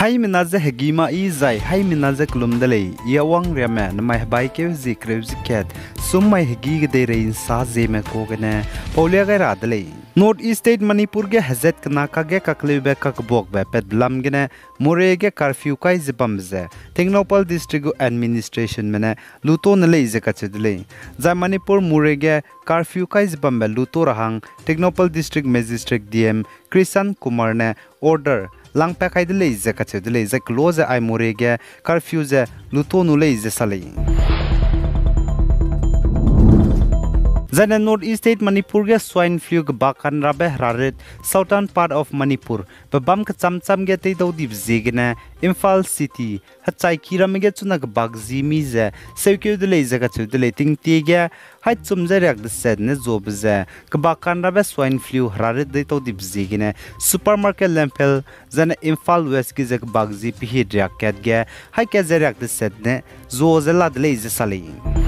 Hai minaze hegima izai hai minaze klumdale yawang reme namai baike zikreziket sumai hegi gede rein sa zeme kogene paulia ga radale North East State Manipur ge hazet kanaka ge kaklebe kakbok be pedlam gene more ge curfew kai zibamze Tengnopal District Administration mene luto nale izekachedle za Manipur more ge curfew kai zibambe luto rahang Tengnopal District Magistrate DM Krishan Kumar ne order langpa kai de leize kache de leize close ai morege curfew ze luto nu leize salei Zane North East State Manipur ge swine flu ge bakan rabe raret southern part of Manipur babam ka chamcham ge te do dip zegena Imphal City hachai kiram ge chuna ge bag Zeme ze sekyu de leize kache de leiting ti ge hai chumje rak de set ne job ze ge bakan rabe swine flu raret de to dip zegena supermarket lempel zane Imphal West ge ze bag zi pi rak ket ge hai ke ze rak de set ne zo ze la de leize salei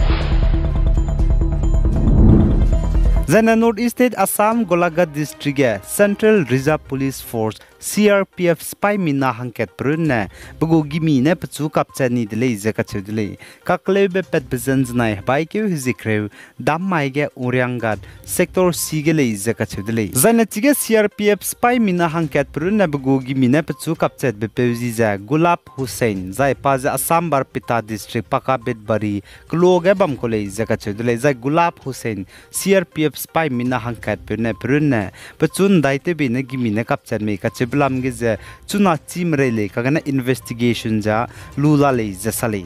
Zana North East State Assam Golaghat District Central Reserve Police Force CRPF spy mina hangket prunne bugu gimi ne pchu kapchani dile izakachu dile kaklebe pet bezens nai baike hizikrew dammai ge uryangat sector C ge le izakachu dile zana chige CRPF spy mina hangket prunne bugu gimi ne pchu kapchet be peuziza Gulab Hussain zai paza Assam Barpita District Pakabet Bari kloge bam kole izakachu dile zai Gulab Hussain CRPF spy mina hangket prunne pchun daite be ne gimi ne kapchan me kachu lam gize chuna chimrele kagana investigation ja lula le jasale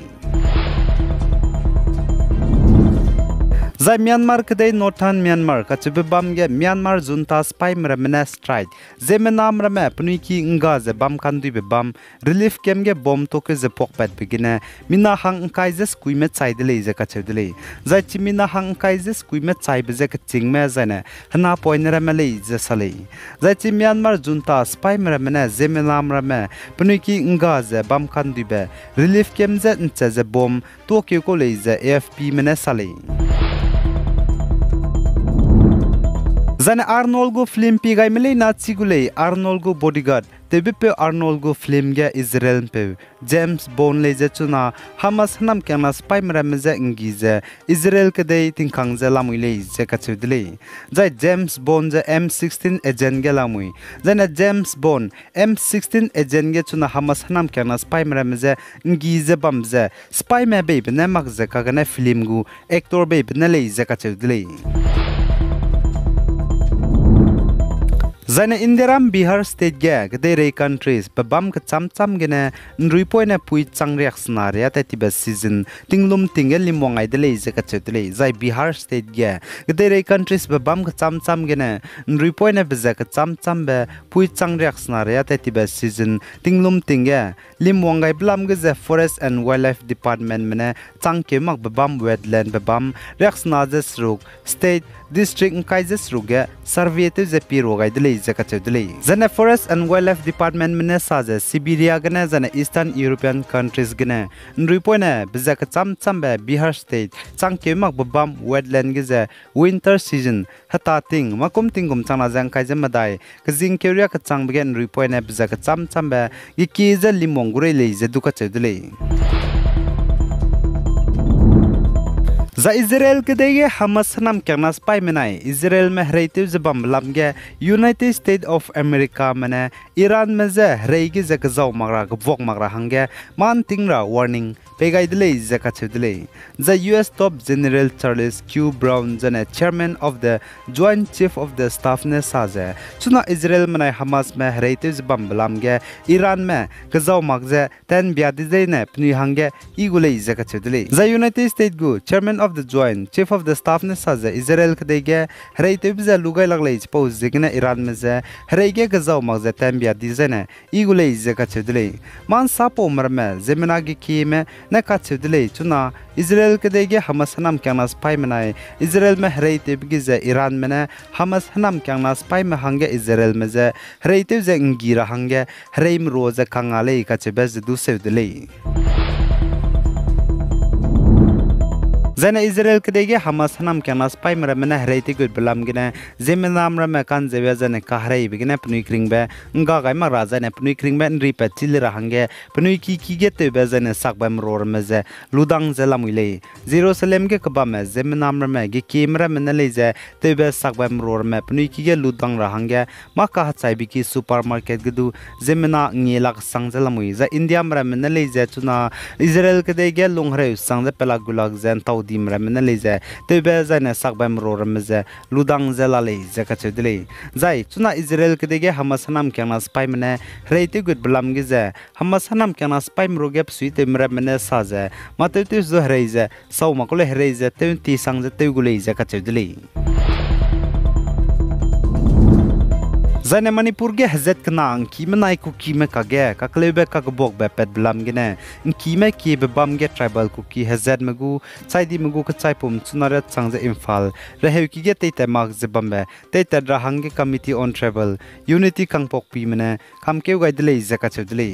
Zai Myanmar kadai Northern Myanmar kachibe bam ge Myanmar junta spy mramena strike Zeme nam rame pnui ki nga ze bam kandu be bam relief kem ge bom to ke ze pokpat begine mina hang kai ze skui me chai de le ze kachedele zai chimina hang kai ze skui me chai be ze ka chingme zane hana point rame le ze sale zai chi Myanmar junta spy mramena Zeme nam rame pnui ki nga ze bam kandu be relief kem ze nche ze bom to ke ko le ze AFP mene sale Zane Arnold go film pi gai mele na chigule Arnold go bodyguard tebe pe Arnold go film ge Israel pe James Bond le je chuna Hamas nam kana spy mram je ngize Israel ke dei tingkhang je lamui le je ka chudle jai James Bond je M16 agent ge lamui jana James Bond M16 agent ge chuna Hamas nam kana spy mram je ngize bam je spy me be ne mak je ka gana film gu actor be ne le je ka chudle Zane Indiram Bihar State ge gede countries babam ka chamcham gene nrui na pui changriak snaria ta tiba season tinglum tingel limwangai de le je ka chetle zai Bihar State ge gede countries babam ka chamcham gene nrui na beza ka chamcham be pui changriak snaria ta tiba season tinglum tinge limwangai blam ge ze Forest and Wildlife Department mene changke mak babam wetland babam reaksna je sruk state district kaises ruge survey te je piro gai de le je ka chedle zane Forest and Wildlife Department mene saje Siberia gane zane Eastern European countries gane nripone beza ka cham be Bihar State changke mak babam wetland ge je winter season hata ting makum tingum chana jang kai je madai ka jing keria ka chang be nripone beza ka cham be gi ki je limong gure le je du ka chedle Za Israel kedege Hamas nam kerna spy menai Israel me hreitu zebam lamge United States of America mene Iran me ze hreigi ze kzaw magra gbok magra hange man tingra warning pegai dele ze kachedele the US top general Charles Q Brown zane chairman of the joint chief of the staff ne saze chuna Israel menai Hamas me hreitu zebam lamge Iran me kzaw magze ten biadi ze ne pni hange igule ze kachedele the United States go chairman of the joint chief of the staff ne saze Israel kdege hreite biza lugai laglei pose zegna Iran me ze hreige gazaw magze tambia dizene igule ze ka chedle man sapo marme zemena gi kime na ka chedle chuna Israel kdege Hamas nam kana spy menai Israel me hreite bize Iran mena Hamas nam kana spy me hange Israel me ze hreite ze ngira hange hreim roza kangale ka chebez du sevdle Zana Israel kedege Hamas hanam kena spy meramena hreiti good belam gina Zeme nam rama kan zewe zana kahrei begina penui kringbe nga gai ma raza ne penui kringbe nri pe til rahange penui ki ge te be zana sakba mror meze ludang zelamule Jerusalem ge kebame Zeme nam rama ge kimra mena leze te be sakba mror me penui ki ge ludang rahange ma ka hatsai biki supermarket gedu Zemena ngilak sang zelamui za India mramena leze tuna Israel kedege lunghre sang ze pela gulag zen tau dim ramena leze te be zana sakba mror meze ludang zelale zakachedle zai tuna Israel kedege Hamas hanam kana spy mena reite good blam gize Hamas hanam kana spy mrogep suite mramena saze matete zo hreize sau makole hreize te ti sang ze te gule zakachedle Zane Manipur ge hazet kna ki menai ku ki me kage ka klebe ka bok be pet blam gene ki me ki be bam ge tribal ku ki hazet magu chaidi magu ka chai pum chunara changje imphal rehe ki ge te mak je bambe te ta rahang ge committee on travel unity kangpok pi mene kam ke gai dile zaka chudle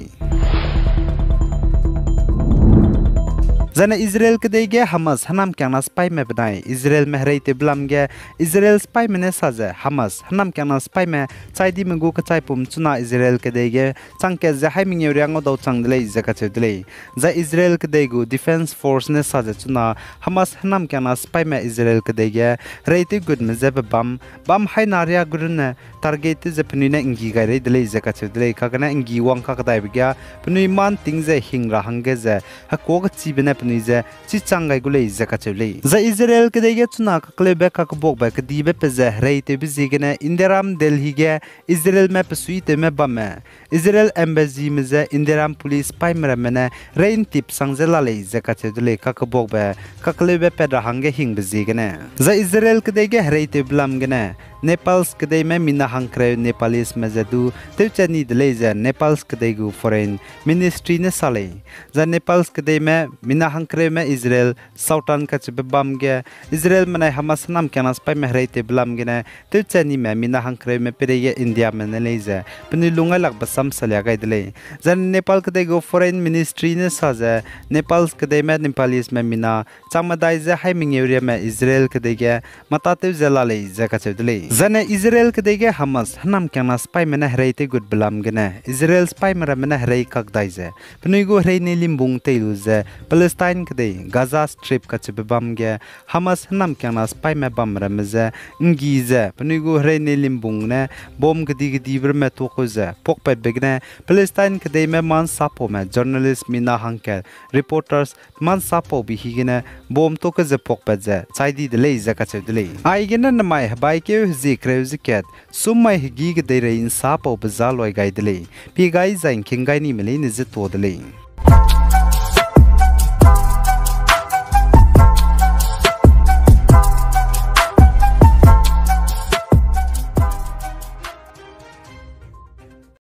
Zana Israel kedege Hamas hanam kana spy me bnai Israel me hreite blam ge Israel spy mene saze Hamas hanam kana spy me chaidi mengu ka chai pum chuna Israel kedege changke ze haiming yoriang do changdle zaka chedle za Israel kedegu defense force ne saze chuna Hamas hanam kana spy me Israel kedege hreite good me ze bam hai naria gurne target ze pnine ingi gare dle zaka chedle kagana ingi wang ka dai bya pnui man tingze hingra hangge ze ha ko ga chi bene nize chi changai gule zaka chule za Israel kedege chuna ka klebe ka bok ba kdibe pe ze hreite bizigene Indiram Delhi ge Israel me psuite me bame Israel embassy me ze Indiram police paimra mena rain tip sangzela le zaka chule ka bok ba ka klebe pe da hange hing bizigene za Israel kedege hreite blam gene Nepal's kedai me mina hangkre Nepalese me zedu tewchani dleze Nepal's kedegu foreign ministry ne sale za Nepal's kedai me mina hangkre me Israel Southern ka chbe bam ge Israel manai Hamas nam kana spy me hreite blam ge ne tewchani me mina hangkre me perege India me ne leze pni lunga lak basam salya gai dle za Nepal kedegu foreign ministry ne saze Nepal's kedai me Nepalese me mina chamadai ze haiming area me Israel kedege mata tew zelale zaka chedle Zane Israel kedege Hamas hanam kana spy mena hreite good blam gene Israel spy mera mena hrei kak daize pnuigo hrei ne limbung teiluze Palestine kede Gaza strip ka chbam ge Hamas hanam kana spy me bam ramze ngize pnuigo hrei ne limbung ne bom gedi ber to khoze pokpet begne Palestine kede me man sapo me journalist mina hanker reporters man sapo bi higene bom to ke ze pokpet ze chaidi de le za ka chedle ai gena na mai bai ke Zikreuziket sumai higi ge de rein sapo bazaloi gaidle pi gai zain kingai ni mele ni zitodle